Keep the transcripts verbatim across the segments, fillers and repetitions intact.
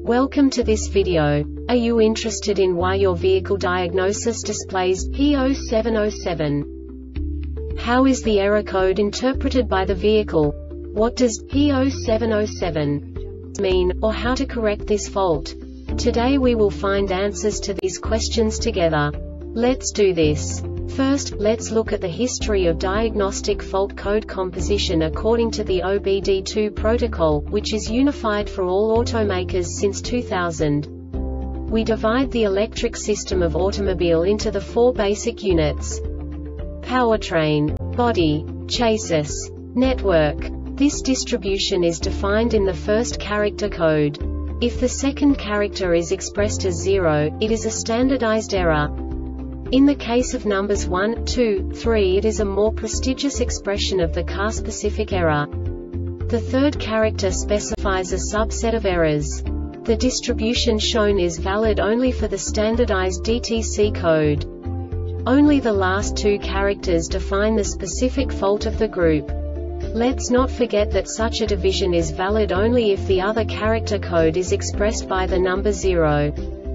Welcome to this video. Are you interested in why your vehicle diagnosis displays P zero seven zero seven? How is the error code interpreted by the vehicle? What does P zero seven zero seven mean, or how to correct this fault? Today we will find answers to these questions together. Let's do this. First, let's look at the history of diagnostic fault code composition according to the O B D two protocol, which is unified for all automakers since two thousand. We divide the electric system of automobile into the four basic units: powertrain, body, chassis, network. This distribution is defined in the first character code. If the second character is expressed as zero, it is a standardized error. In the case of numbers one, two, three, it is a more prestigious expression of the car-specific error. The third character specifies a subset of errors. The distribution shown is valid only for the standardized D T C code. Only the last two characters define the specific fault of the group. Let's not forget that such a division is valid only if the other character code is expressed by the number zero.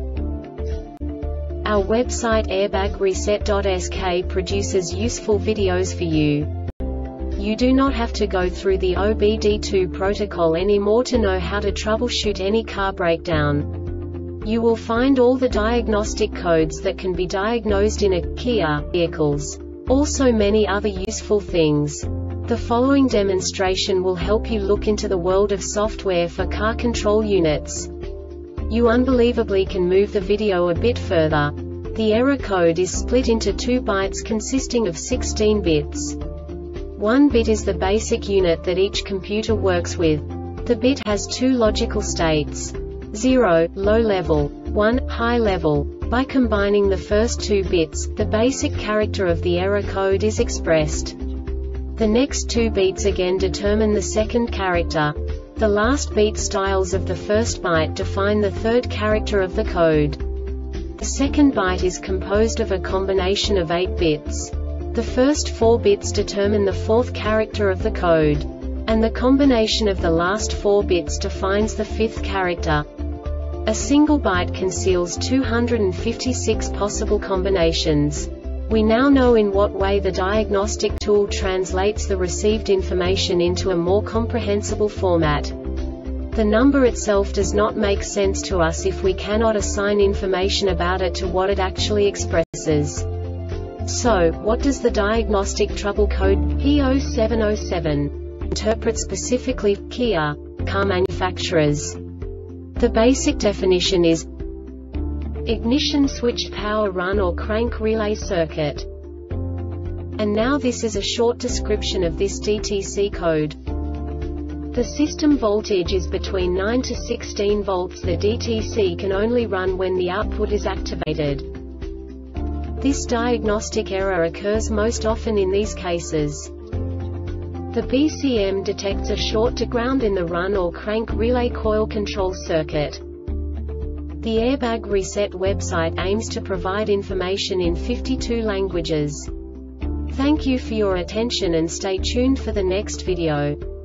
Our website airbag reset dot S K produces useful videos for you. You do not have to go through the O B D two protocol anymore to know how to troubleshoot any car breakdown. You will find all the diagnostic codes that can be diagnosed in a Kia vehicles. Also many other useful things. The following demonstration will help you look into the world of software for car control units. You unbelievably can move the video a bit further. The error code is split into two bytes consisting of sixteen bits. One bit is the basic unit that each computer works with. The bit has two logical states: zero, low level, one, high level. By combining the first two bits, the basic character of the error code is expressed. The next two beats again determine the second character. The last beat styles of the first byte define the third character of the code. The second byte is composed of a combination of eight bits. The first four bits determine the fourth character of the code. And the combination of the last four bits defines the fifth character. A single byte conceals two hundred fifty-six possible combinations. We now know in what way the diagnostic tool translates the received information into a more comprehensible format. The number itself does not make sense to us if we cannot assign information about it to what it actually expresses. So, what does the diagnostic trouble code P zero seven zero seven interpret specifically for Kia car manufacturers? The basic definition is ignition switched power run or crank relay circuit. And now this is a short description of this D T C code. The system voltage is between nine to sixteen volts. The D T C can only run when the output is activated. This diagnostic error occurs most often in these cases. The B C M detects a short to ground in the run or crank relay coil control circuit. The Airbag Reset website aims to provide information in fifty-two languages. Thank you for your attention and stay tuned for the next video.